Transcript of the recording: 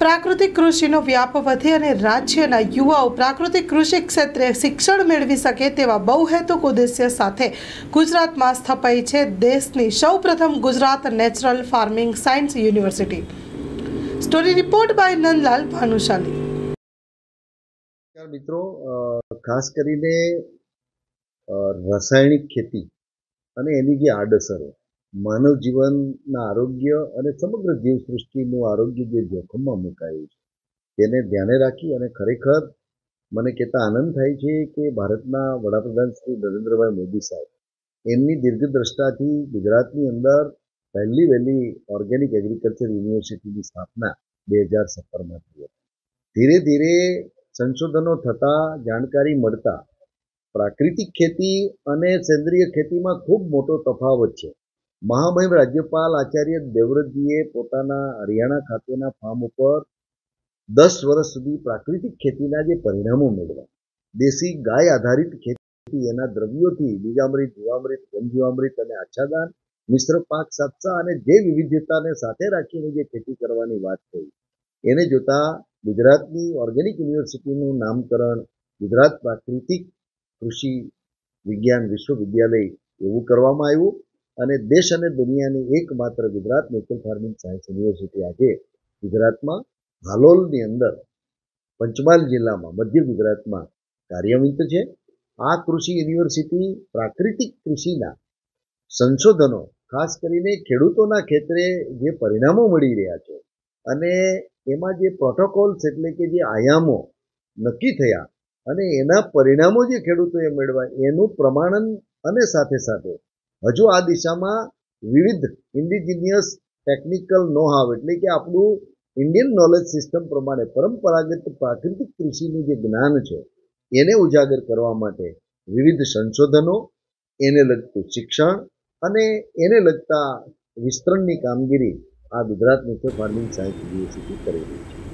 પ્રાકૃતિક કૃષિનો વ્યાપ વધે અને રાજ્યના યુવાઓ પ્રાકૃતિક કૃષિ ક્ષેત્રે શિક્ષણ મેળવી શકે તેવા બહુહેતુક ઉદ્દેશ્ય સાથે ગુજરાતમાં સ્થપાઈ છે દેશની સૌપ્રથમ Gujarat natural farming science university. Story report by Nandlal Bhanushali. મિત્રો, ખાસ કરીને રાસાયણિક ખેતી અને એની જે આડઅસરો માનવ જીવનના આરોગ્ય અને સમગ્ર જીવસૃષ્ટિનું આરોગ્ય જે જોખમમાં મુકાયું છે તેને ધ્યાને રાખી અને ખરેખર મને કહેતા આનંદ થાય છે કે ભારતના વડાપ્રધાન શ્રી નરેન્દ્રભાઈ મોદી સાહેબ એમની દીર્ઘદ્રષ્ટાથી ગુજરાતની અંદર પહેલી વહેલી ઓર્ગેનિક એગ્રીકલ્ચર યુનિવર્સિટીની સ્થાપના 2017માં થઈ હતી। ધીરે ધીરે સંશોધનો થતાં જાણકારી મળતા પ્રાકૃતિક ખેતી અને સેન્દ્રિય ખેતીમાં ખૂબ મોટો તફાવત છે। મહામહિમ રાજ્યપાલ આચાર્ય દેવવ્રતજીએ પોતાના હરિયાણા ખાતેના ફાર્મ ઉપર 10 વર્ષ સુધી પ્રાકૃતિક ખેતીના જે પરિણામો મેળવ્યા, દેશી ગાય આધારિત ખેતી, એના દ્રવ્યોથી બીજામૃત, જીવામૃત, ઘનજીવામૃત અને આચ્છાદન, મિશ્ર પાક સાતસા અને જે વિવિધતાને સાથે રાખીને જે ખેતી કરવાની વાત થઈ, એને જોતા ગુજરાતની ઓર્ગેનિક યુનિવર્સિટીનું નામકરણ ગુજરાત પ્રાકૃતિક કૃષિ વિજ્ઞાન વિશ્વવિદ્યાલય એવું કરવામાં આવ્યું અને દેશ અને દુનિયાની એકમાત્ર Gujarat natural farming science university આજે ગુજરાતમાં હાલોલની અંદર પંચમહાલ જિલ્લામાં મધ્ય ગુજરાતમાં કાર્યરત છે। આ કૃષિ યુનિવર્સિટી પ્રાકૃતિક કૃષિના સંશોધનો ખાસ કરીને ખેડૂતોના ક્ષેત્રે જે પરિણામો મળી રહ્યા છે અને એમાં જે પ્રોટોકોલ્સ એટલે કે જે આયામો નક્કી થયા અને એના પરિણામો જે ખેડૂતોએ મેળવ્યા એનું પ્રમાણન અને સાથે સાથે હજુ આ દિશામાં વિવિધ ઇન્ડિજિનિયસ ટેકનિકલ નો હાવ એટલે કે આપણું ઇન્ડિયન નોલેજ સિસ્ટમ પ્રમાણે પરંપરાગત પ્રાકૃતિક કૃષિનું જે જ્ઞાન છે એને ઉજાગર કરવા માટે વિવિધ સંશોધનો, એને લગતું શિક્ષણ અને એને લગતા વિસ્તરણની કામગીરી આ Gujarat natural farming science university કરી રહી છે।